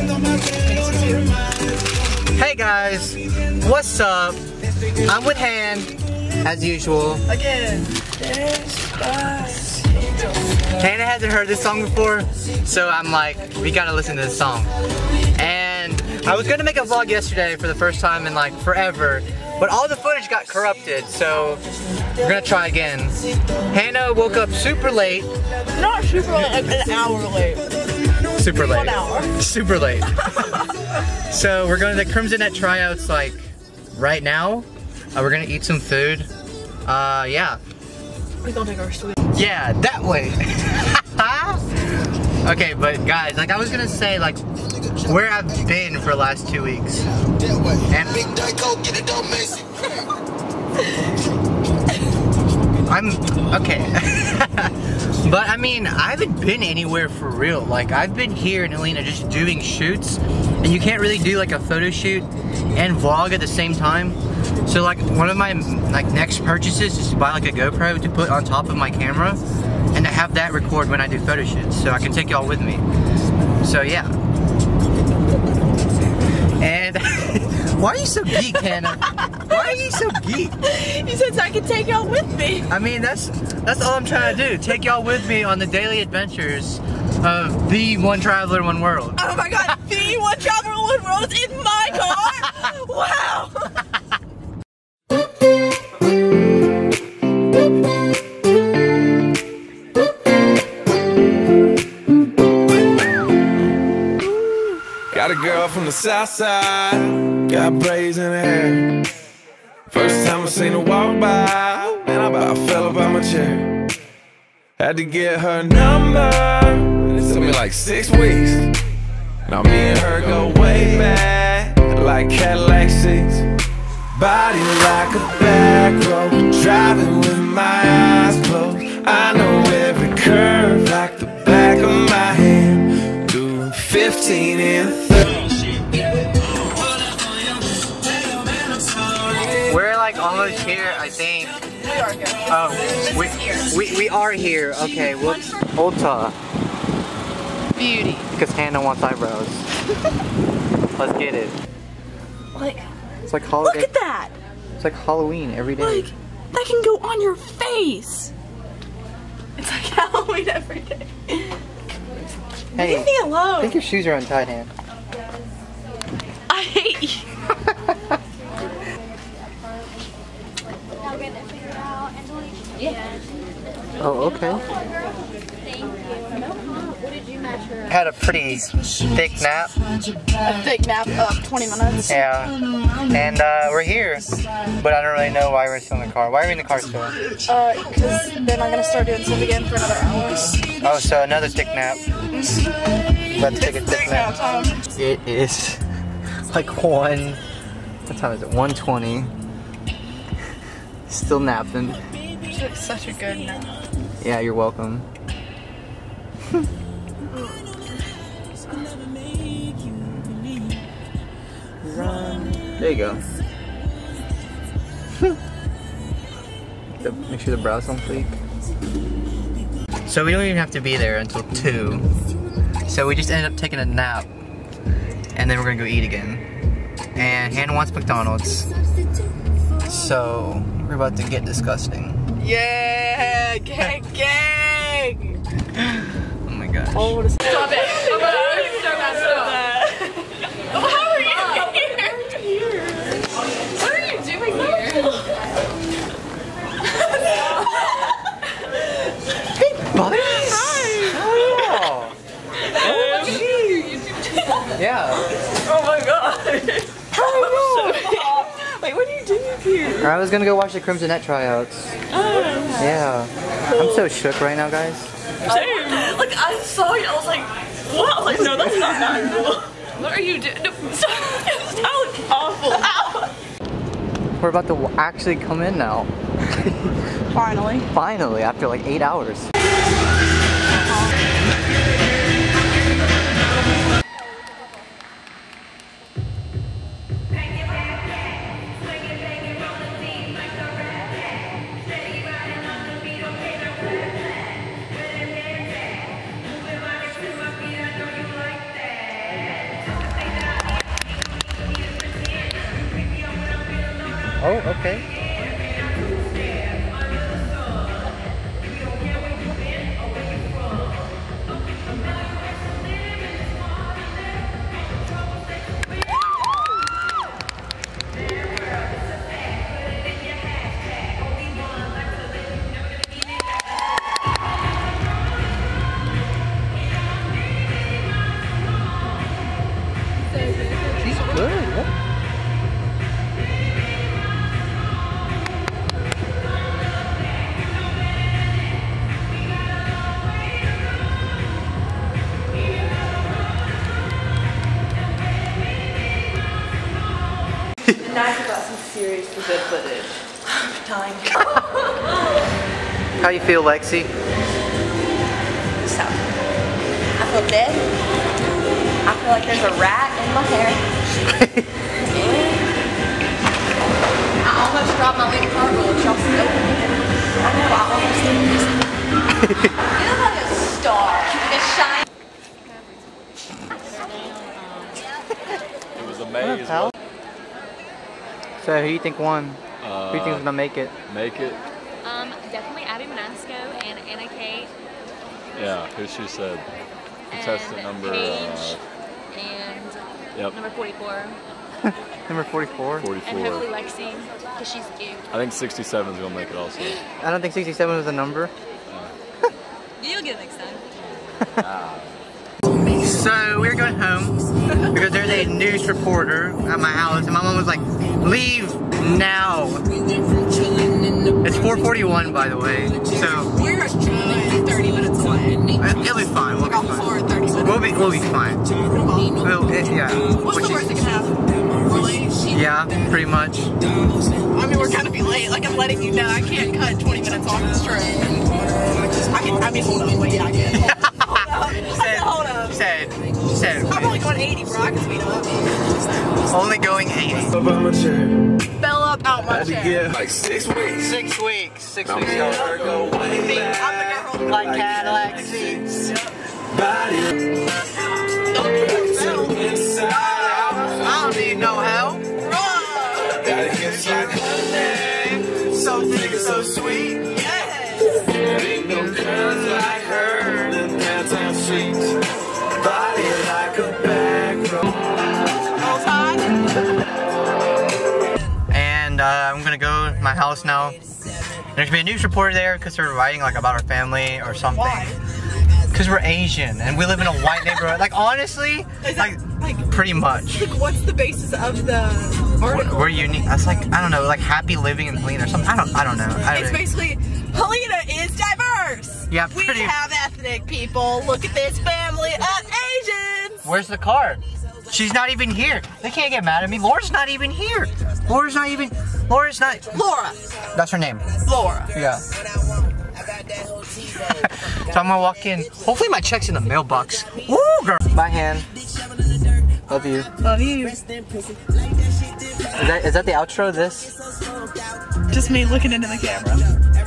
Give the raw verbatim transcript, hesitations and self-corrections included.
Hey guys, what's up? I'm with Han, as usual. Again. Hannah hasn't heard this song before, so I'm like, we gotta listen to this song. And I was gonna make a vlog yesterday for the first time in like forever, but all the footage got corrupted, so we're gonna try again. Hannah woke up super late. Not super late, like an hour late. Super late. One hour. Super late. So we're going to the Crimsonette Tryouts like right now. Uh, we're gonna eat some food. Uh, yeah. We gonna take our sweet. Yeah, that way. Okay, but guys, like I was gonna say, like where I've been for the last two weeks. And I'm okay. But I mean, I haven't been anywhere for real. Like I've been here in Atlanta just doing shoots, and you can't really do like a photo shoot and vlog at the same time. So like one of my like next purchases is to buy like a GoPro to put on top of my camera and to have that record when I do photo shoots, so I can take y'all with me. So yeah. And why are you so geek, Hannah? Why are you so geek? He said so I can take y'all with me. I mean, that's that's all I'm trying to do. Take y'all with me on the daily adventures of the one traveler, one world. Oh my god, the one traveler, one world is in my car? Wow! Got a girl from the south side, got braids in her hair. First time I seen her walk by, man, I about fell up out my chair. Had to get her number, it took me like six weeks. Now me and her go way back, like Cadillac seats. Body like a back road, driving with my eyes closed. I know every curve like the back of my hand. Doing fifteen and thirty. We're like almost here, I think. We are here. Oh, we, we, we are here. Okay, whoops. Ulta. Beauty. Because Hannah wants eyebrows. Let's get it. Like, It's like holiday. look at that! It's like Halloween every day. Like, that can go on your face! It's like Halloween every day. Hey, Leave me alone! I think your shoes are untied, Hannah. I hate you! Oh, okay. Had a pretty thick nap. A thick nap of twenty minutes. Yeah. And uh, we're here. But I don't really know why we're still in the car. Why are we in the car still? Uh, because they're not gonna start doing stuff again for another hour. Oh, so another thick nap. Let's take a thick nap. Time. It is like one, what time is it? one twenty. Still napping. You took such a good nap. Yeah, you're welcome. There you go. Make sure the brow's on fleek. So we don't even have to be there until two. So we just ended up taking a nap. And then we're gonna go eat again. And Hannah wants McDonald's. So we're about to get disgusting. Yeah! Gang! Gang! Oh my gosh. Oh, what a stop it! Oh, how are you here? What are you doing here? Hey, buddy! Hi! Oh, yeah. Oh my god! Oh, wait, what are you doing here? I was gonna go watch the Crimsonette Tryouts. Oh. Yeah. I'm so shook right now, guys. Same. Like, I saw you, I was like, what? I was like, no, that's not natural. What are you doing? No, stop. That looks awful. Ow. We're about to actually come in now. Finally. Finally, after like eight hours. Oh, okay. She's good. What? Now I got some seriously good footage. I'm dying. How you feel, Lexi? So, I feel dead. I feel like there's a rat in my hair. I almost dropped my lead cargo and y'all still. I know, I almost did. You look like a star. Like a shine. It was amazing. What, so who do you think won? Uh, who do you think is gonna make it? Make it? Um, definitely Abby Manasco and Anna Kate. Yeah, who she said. Contestant and number. Paige Uh, and yep. number forty-four. Number forty-four? forty-four. And hopefully Lexi, because she's cute. I think sixty-seven is gonna make it also. I don't think sixty-seven was the number. You'll get it next time. So we're going home because there's a news reporter at my house and my mom was like, leave now. It's four forty-one, by the way, so We're uh, thirty minutes away. it'll be fine. We'll be fine. thirty minutes. We'll be we'll be fine. We'll, it, yeah. What's the worst that can happen? We're late. Yeah, pretty much. I mean, we're gonna be late. Like, I'm letting you know, I can't cut twenty minutes off this trip. I can. I mean, hold up. Wait, yeah, I can. Hold up. I said, hold up. Said, said. I'm only going eighty, bro. I can speed up. Only going eighty. Up on my chair. Fell up out my Had to chair. get like six weeks. Six weeks. Six I'm weeks gonna ago. go way Me, back. I'm the girl. Like Cadillac seats. Body Don't do it. Fell. inside out. I don't need no help. Run. Gotta get like honey. So thick and so sweet. Yes. Ain't no curves like her in downtown streets. Body like a back road. All time. And uh, I'm gonna go to my house now. There's gonna be a news reporter there because they're writing like about our family or something. Why? Because we're Asian and we live in a white neighborhood. Like honestly, Is that, like like, pretty much. like, what's the basis of the We're, article? we're unique. That's like I don't know, like happy living in Helena or something. I don't. I don't know. I It's don't, basically, Helena is diverse. Yeah, We pretty- have ethnic people. Look at this family of Asians. Where's the car? She's not even here. They can't get mad at me. Laura's not even here. Laura's not even. Laura's not. Laura. That's her name. Laura. Yeah. So I'm gonna walk in. Hopefully my check's in the mailbox. Woo, girl. Bye, Han. Love you. Love you. Is that is that the outro? This? Just me looking into the camera.